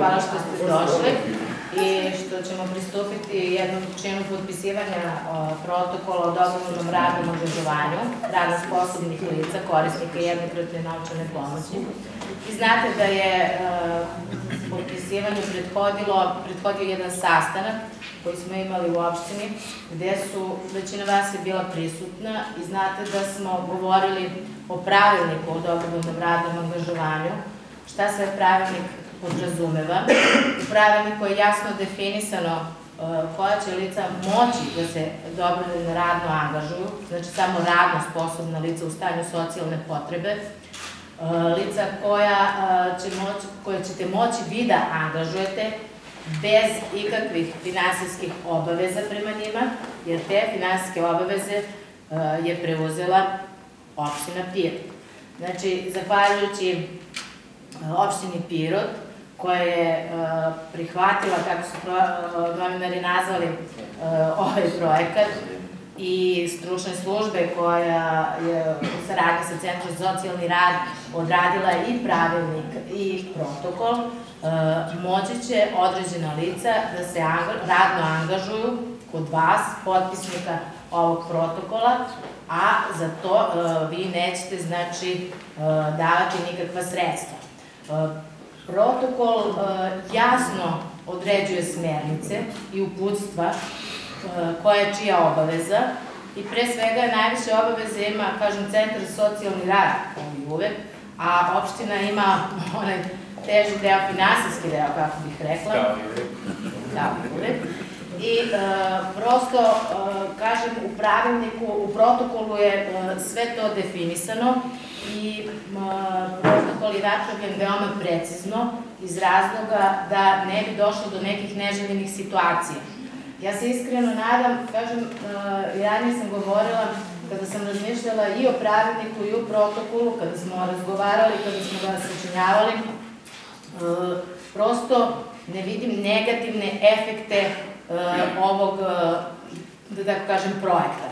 hvala što ste došli i što ćemo pristupiti jednom činu potpisivanja protokola o dobrovoljnom radnom angažovanju radno sposobnih lica, korisnika jednokratne novčane pomoći. I znate da je potpisivanju prethodio jedan sastanak koji smo imali u opštini, gde su većina vas je bila prisutna i znate da smo govorili o pravilniku o dobrovoljnom radnom angažovanju, šta sve pravilnik podrazumeva. U pravilniku je jasno definisano koja će lica moći da se dobrovoljno radno angažuju, znači samo radno sposobna lica u stanju socijalne potrebe, lica koje ćete moći vi da angažujete bez ikakvih finansijskih obaveza prema njima, jer te finansijske obaveze je preuzela opština Pirot. Znači, zahvaljujući opštini Pirot, koja je prihvatila, kako su novinari nazvali ovaj projekat, i stručne službe koja je u saradnji sa Centrom za socijalni rad odradila i pravilnik i protokol, moći će određena lica da se radno angažuju kod vas, potpisnika ovog protokola, a za to vi nećete, znači, davati nikakva sredstva. Protokol jasno određuje smernice i uputstva koja je čija obaveza i pre svega najviše obaveze ima, kažem, Centar za socijalni rad, kao i uvek, a opština ima onaj teži deo, finansijski deo, kako bih rekla. Kao i uvek. I prosto, kažem, u pravilniku, u protokolu je sve to definisano i protokol je napravljen veoma precizno iz razloga da ne bi došlo do nekih neželjenih situacija. Ja se iskreno nadam, kažem, ranije sam govorila, kada sam razmišljala i o pravilniku i o protokolu, kada smo razgovarali, kada smo ga sačinjavali, prosto ne vidim negativne efekte ovog, da tako kažem, projekta.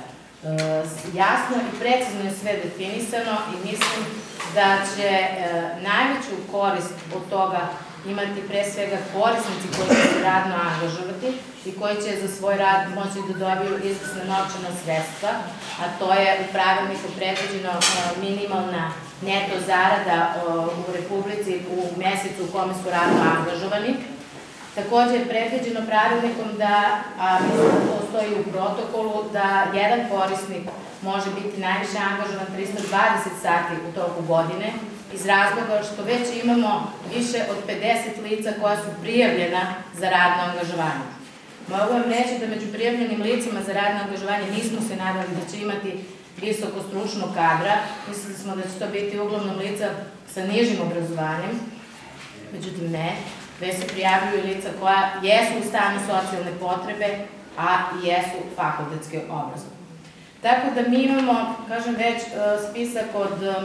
Jasno i precizno je sve definisano i mislim da će najveću korist od toga imati pre svega korisnici koji će se radno angažovati i koji će za svoj rad moći da dobiju izvesna novčana sredstva, a to je u pravilniku predviđeno minimalna neto zarada u Republici u mesecu u kome su radno angažovani. Takođe je predviđeno pravilnikom da, a mislim da to stoji u protokolu, da jedan korisnik može biti najviše angažovan 320 sati u toku godine, iz razloga što već imamo više od 50 lica koja su prijavljena za radno angažovanje. Mogu vam reći da među prijavljenim licima za radno angažovanje nismo se nadali da će imati visoko stručno kadra, mislili smo da će to biti uglavnom lica sa nižim obrazovanjem, međutim ne, već se prijavljuju lica koja jesu u stanju socijalne potrebe, a i jesu fakultetske obrazovane. Tako da mi imamo, kažem već, spisak od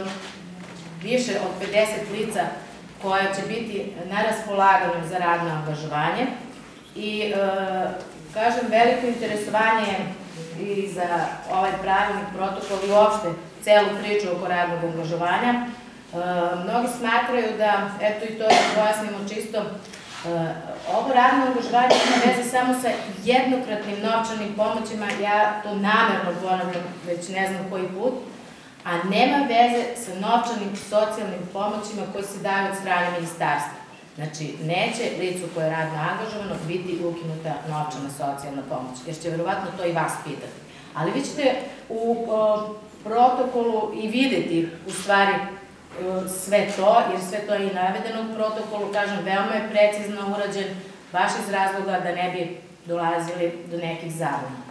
više od 50 lica koja će biti na raspolaganju za radno angažovanje i, kažem, veliko interesovanje i za ovaj pravilnik, protokol i uopšte celu priču oko radnog angažovanja. Mnogi smatraju da, eto i to da pojasnimo čisto, ovo radno angažovanje ima veze samo sa jednokratnim novčanim pomoćima, ja to namerno ponavljam već ne znam koji put, a nema veze sa novčanim socijalnim pomoćima koji se daju od strane ministarstva. Znači, neće licu koje je radno angažovano biti ukinuta novčana socijalna pomoć, jer će verovatno to i vas pitati. Ali vi ćete u protokolu i videti u stvari sve to, jer sve to je i navedeno u protokolu, kažem, veoma je precizno urađen, baš iz razloga da ne bi dolazili do nekih zabuna.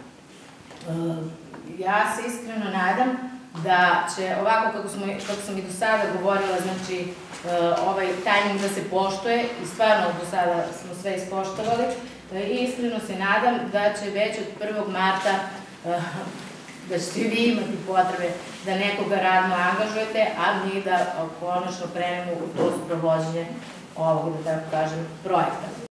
Ja se iskreno nadam da će ovako, kako sam i do sada govorila, znači ovaj tajming da se poštuje i stvarno do sada smo sve ispoštovali i iskreno se nadam da će već od 1. marta da ćete vi imati potrebe da nekoga radno angažujete, a mi da konačno krenemo u to sprovođenje ovog, da tako kažem, projekta.